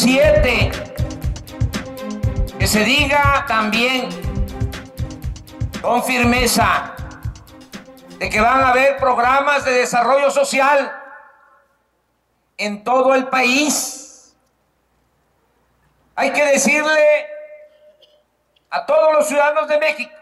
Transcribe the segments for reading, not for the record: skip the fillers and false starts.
7, que se diga también con firmeza de que van a haber programas de desarrollo social en todo el país. Hay que decirle a todos los ciudadanos de México,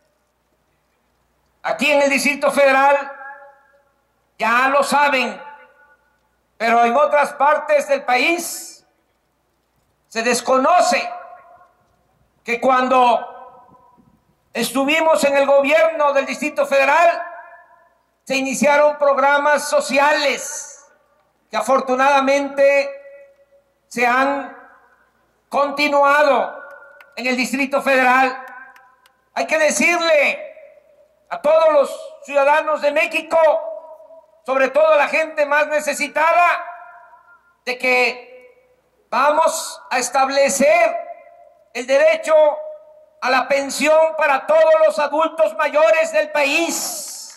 aquí en el Distrito Federal, ya lo saben, pero en otras partes del país se desconoce que cuando estuvimos en el gobierno del Distrito Federal se iniciaron programas sociales que afortunadamente se han continuado en el Distrito Federal. Hay que decirle a todos los ciudadanos de México, sobre todo a la gente más necesitada, de que vamos a establecer el derecho a la pensión para todos los adultos mayores del país.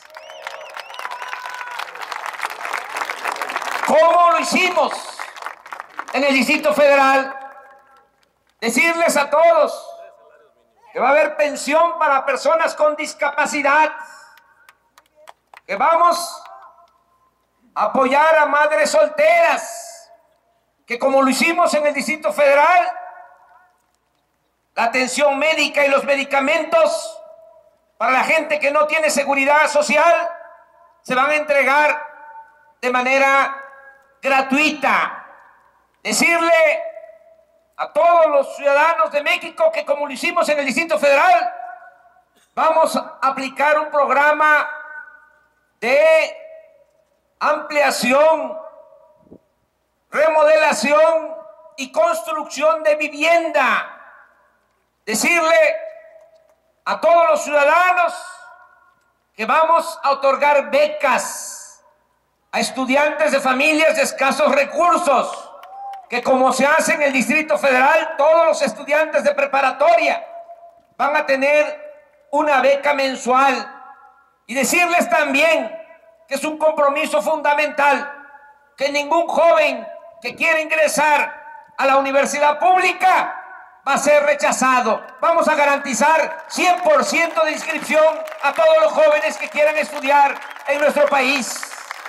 ¿Cómo lo hicimos en el Distrito Federal? Decirles a todos que va a haber pensión para personas con discapacidad, que vamos a apoyar a madres solteras, que como lo hicimos en el Distrito Federal, la atención médica y los medicamentos para la gente que no tiene seguridad social se van a entregar de manera gratuita. Decirle a todos los ciudadanos de México que como lo hicimos en el Distrito Federal, vamos a aplicar un programa de ampliación, remodelación y construcción de vivienda. Decirle a todos los ciudadanos que vamos a otorgar becas a estudiantes de familias de escasos recursos, que como se hace en el Distrito Federal, todos los estudiantes de preparatoria van a tener una beca mensual. Y decirles también que es un compromiso fundamental que ningún joven que quiera ingresar a la universidad pública va a ser rechazado. Vamos a garantizar 100% de inscripción a todos los jóvenes que quieran estudiar en nuestro país.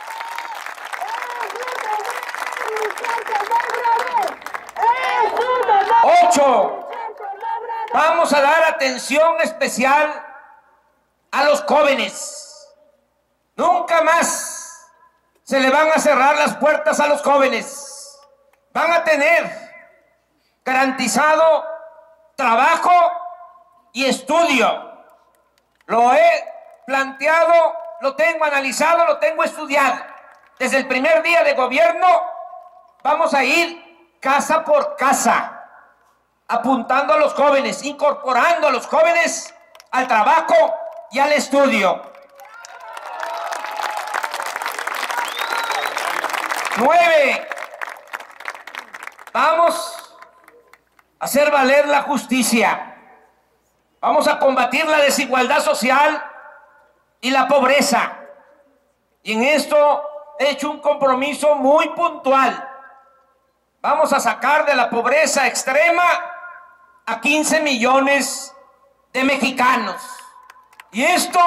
Ocho, vamos a dar atención especial a los jóvenes. Nunca más se le van a cerrar las puertas a los jóvenes. Van a tener garantizado trabajo y estudio. Lo he planteado, lo tengo analizado, lo tengo estudiado. Desde el primer día de gobierno vamos a ir casa por casa, apuntando a los jóvenes, incorporando a los jóvenes al trabajo y al estudio. 9, vamos a hacer valer la justicia. Vamos a combatir la desigualdad social y la pobreza. Y en esto he hecho un compromiso muy puntual. Vamos a sacar de la pobreza extrema a 15 millones de mexicanos. Y esto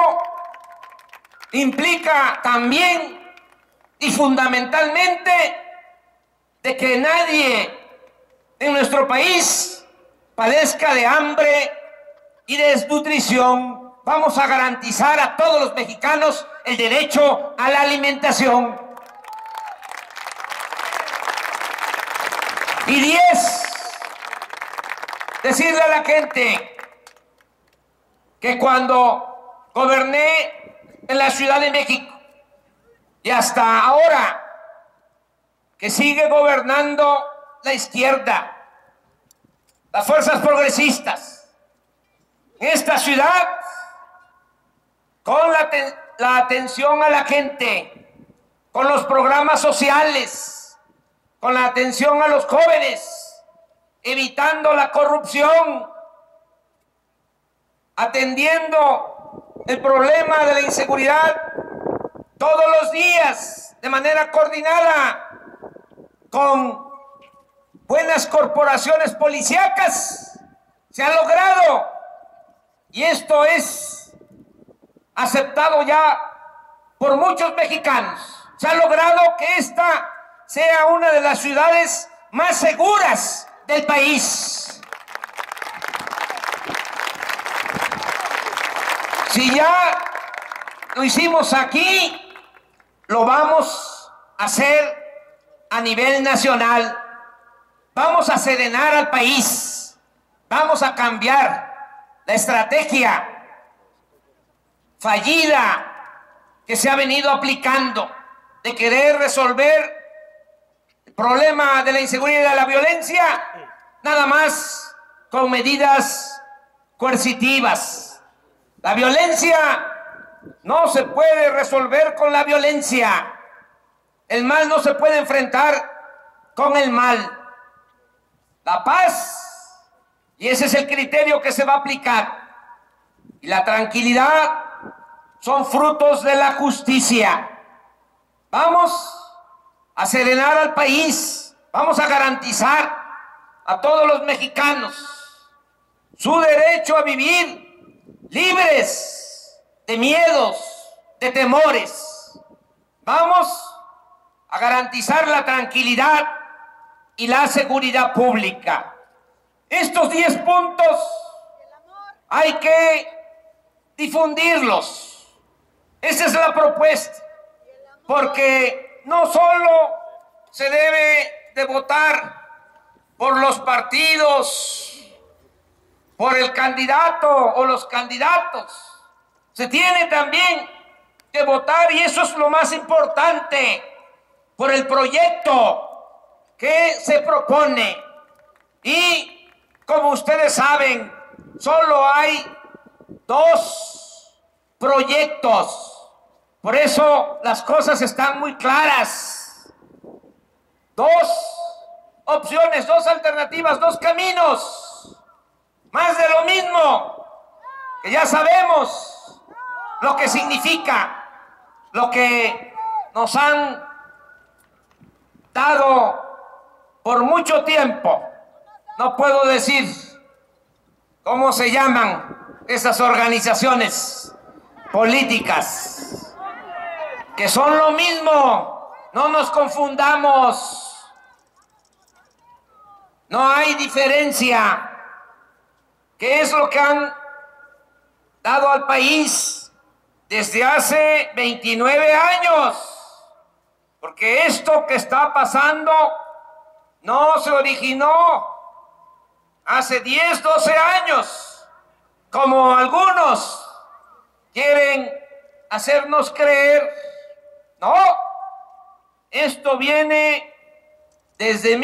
implica también y fundamentalmente de que nadie en nuestro país padezca de hambre y de desnutrición. Vamos a garantizar a todos los mexicanos el derecho a la alimentación. Y 10, decirle a la gente que cuando goberné en la Ciudad de México y hasta ahora que sigue gobernando la izquierda, las fuerzas progresistas, en esta ciudad, con la atención a la gente, con los programas sociales, con la atención a los jóvenes, evitando la corrupción, atendiendo el problema de la inseguridad todos los días de manera coordinada con buenas corporaciones policíacas, se ha logrado, y esto es aceptado ya por muchos mexicanos. Se ha logrado que esta sea una de las ciudades más seguras del país. Si ya lo hicimos aquí, lo vamos a hacer a nivel nacional. Vamos a serenar al país. Vamos a cambiar la estrategia fallida que se ha venido aplicando de querer resolver el problema de la inseguridad y de la violencia nada más con medidas coercitivas. La violencia no se puede resolver con la violencia. El mal no se puede enfrentar con el mal. La paz, y ese es el criterio que se va a aplicar, y la tranquilidad son frutos de la justicia. Vamos a serenar al país, vamos a garantizar a todos los mexicanos su derecho a vivir libres de miedos, de temores. Vamos a garantizar la tranquilidad y la seguridad pública. Estos 10 puntos hay que difundirlos. Esa es la propuesta, porque no solo se debe de votar por los partidos, por el candidato o los candidatos, se tiene también que votar, y eso es lo más importante, por el proyecto que se propone. Y como ustedes saben, solo hay 2 proyectos. Por eso las cosas están muy claras. 2 opciones, 2 alternativas, 2 caminos. Más de lo mismo, que ya sabemos lo que significa, lo que nos han dado por mucho tiempo. No puedo decir cómo se llaman esas organizaciones políticas, que son lo mismo. No nos confundamos. No hay diferencia. ¿Qué es lo que han dado al país desde hace 29 años? Porque esto que está pasando no se originó hace 10, 12 años, como algunos quieren hacernos creer. No, esto viene desde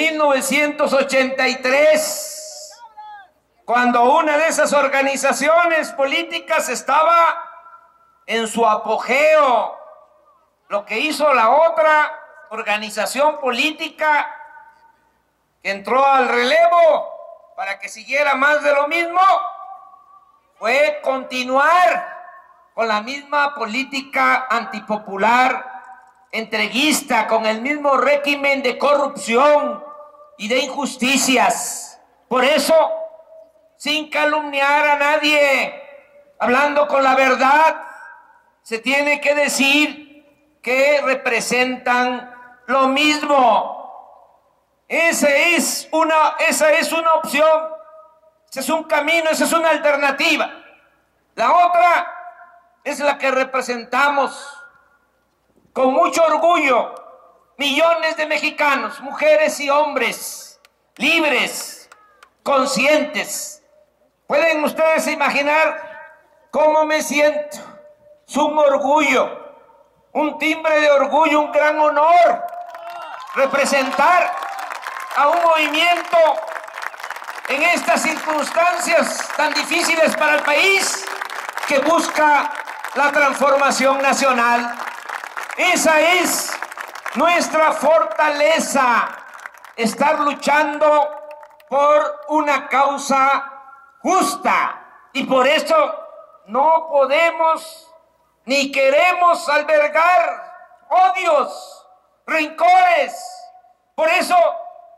1983, cuando una de esas organizaciones políticas estaba en su apogeo. Lo que hizo la otra organización política que entró al relevo para que siguiera más de lo mismo fue continuar con la misma política antipopular, entreguista, con el mismo régimen de corrupción y de injusticias. Por eso, sin calumniar a nadie, hablando con la verdad, se tiene que decir que representan lo mismo. Esa es una opción, ese es un camino, esa es una alternativa. La otra es la que representamos con mucho orgullo millones de mexicanos, mujeres y hombres, libres, conscientes. ¿Pueden ustedes imaginar cómo me siento? Es un orgullo, un timbre de orgullo, un gran honor representar a un movimiento en estas circunstancias tan difíciles para el país, que busca la transformación nacional. Esa es nuestra fortaleza, estar luchando por una causa justa, y por eso no podemos ni queremos albergar odios, rencores. Por eso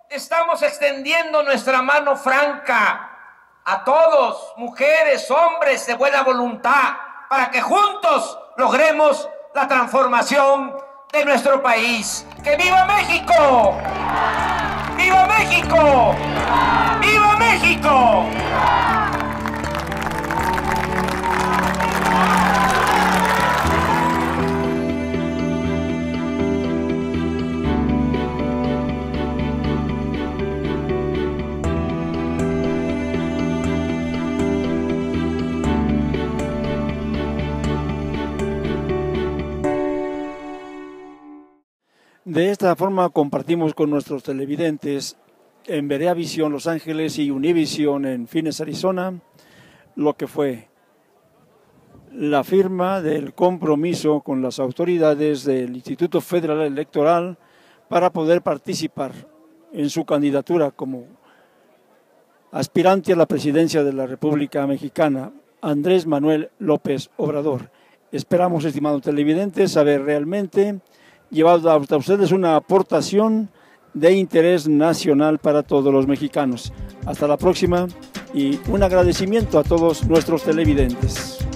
estamos extendiendo nuestra mano franca a todos, mujeres, hombres de buena voluntad, para que juntos logremos la transformación de nuestro país. ¡Que viva México! ¡Viva México! ¡Viva México! De esta forma compartimos con nuestros televidentes en Berea Visión Los Ángeles y Univision en Phoenix, Arizona, lo que fue la firma del compromiso con las autoridades del Instituto Federal Electoral para poder participar en su candidatura como aspirante a la presidencia de la República Mexicana, Andrés Manuel López Obrador. Esperamos, estimados televidentes, saber realmente llevado hasta ustedes una aportación de interés nacional para todos los mexicanos. Hasta la próxima y un agradecimiento a todos nuestros televidentes.